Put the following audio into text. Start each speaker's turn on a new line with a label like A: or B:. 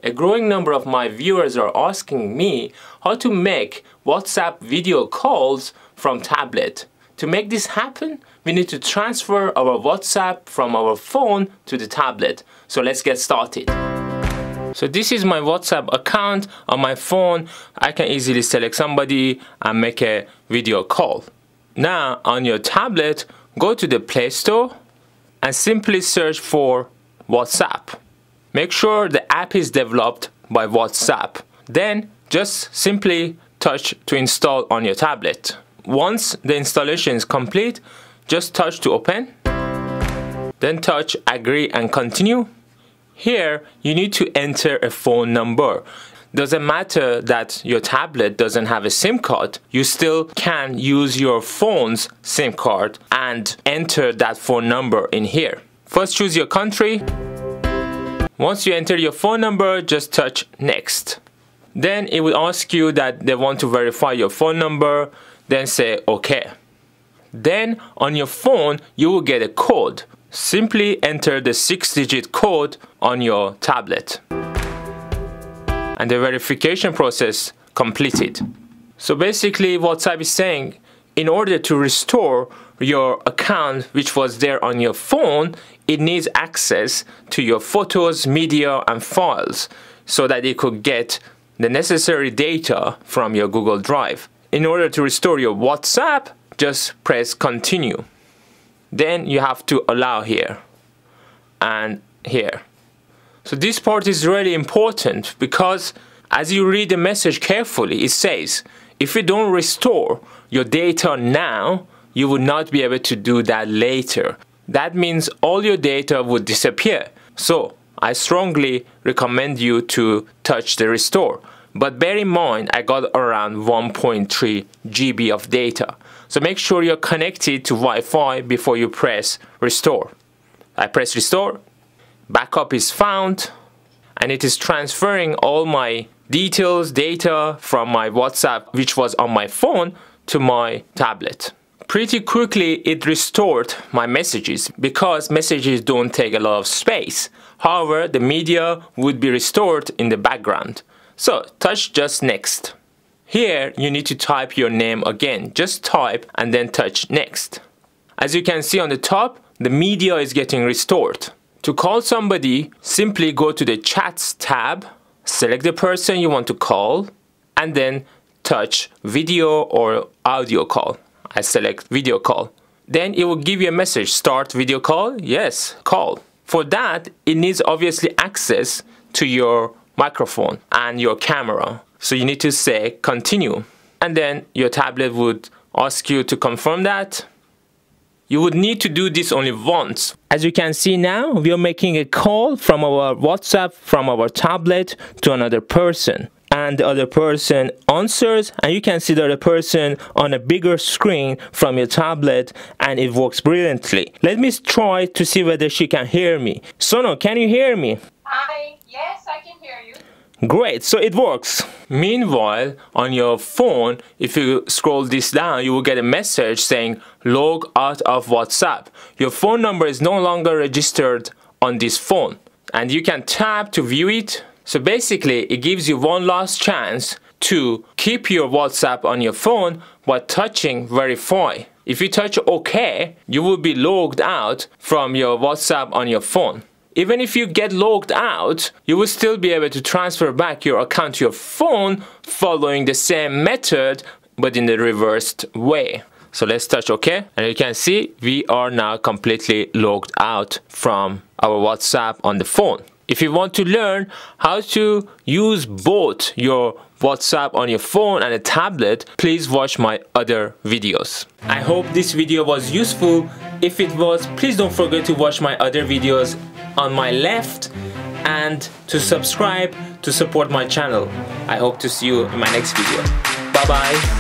A: a growing number of my viewers are asking me how to make WhatsApp video calls from tablet. To make this happen, we need to transfer our WhatsApp from our phone to the tablet. So let's get started. So this is my WhatsApp account on my phone. I can easily select somebody and make a video call. Now on your tablet, go to the Play Store and simply search for WhatsApp. Make sure the app is developed by WhatsApp. Then just simply touch to install on your tablet. Once the installation is complete, just touch to open. Then touch agree and continue. Here you need to enter a phone number. Doesn't matter that your tablet doesn't have a SIM card, you still can use your phone's SIM card and enter that phone number in here. First choose your country. Once you enter your phone number, just touch next. Then it will ask you that they want to verify your phone number, then say OK. Then on your phone you will get a code. Simply enter the 6-digit code on your tablet. And the verification process completed. So basically WhatsApp is saying, in order to restore your account which was there on your phone, it needs access to your photos, media and files so that it could get the necessary data from your Google Drive. In order to restore your WhatsApp, just press continue. Then you have to allow here and here. So this part is really important because as you read the message carefully, it says if you don't restore your data now, you will not be able to do that later. That means all your data would disappear. So I strongly recommend you to touch the restore. But bear in mind, I got around 1.3 GB of data. So make sure you're connected to Wi-Fi before you press restore. I press restore, backup is found, and it is transferring all my details, data from my WhatsApp, which was on my phone, to my tablet. Pretty quickly it restored my messages because messages don't take a lot of space. However, the media would be restored in the background. So touch just next. Here you need to type your name again. Just type and then touch next. As you can see on the top, the media is getting restored. To call somebody, simply go to the chats tab, select the person you want to call, and then touch video or audio call. I select video call. Then it will give you a message, start video call, yes, call. For that, it needs obviously access to your microphone and your camera. So you need to say continue. And then your tablet would ask you to confirm that. You would need to do this only once. As you can see now, we are making a call from our WhatsApp, from our tablet to another person. And the other person answers, and you can see the other person on a bigger screen from your tablet, and it works brilliantly. Let me try to see whether she can hear me. Sono, can you hear me?
B: Hi, yes, I can hear you.
A: Great, so it works. Meanwhile, on your phone, if you scroll this down, you will get a message saying log out of WhatsApp. Your phone number is no longer registered on this phone, and you can tap to view it. So basically, it gives you one last chance to keep your WhatsApp on your phone by touching verify. If you touch OK, you will be logged out from your WhatsApp on your phone. Even if you get logged out, you will still be able to transfer back your account to your phone following the same method but in the reversed way. So let's touch OK, and you can see we are now completely logged out from our WhatsApp on the phone. If you want to learn how to use both your WhatsApp on your phone and a tablet, please watch my other videos. I hope this video was useful. If it was, please don't forget to watch my other videos on my left and to subscribe to support my channel. I hope to see you in my next video. Bye bye.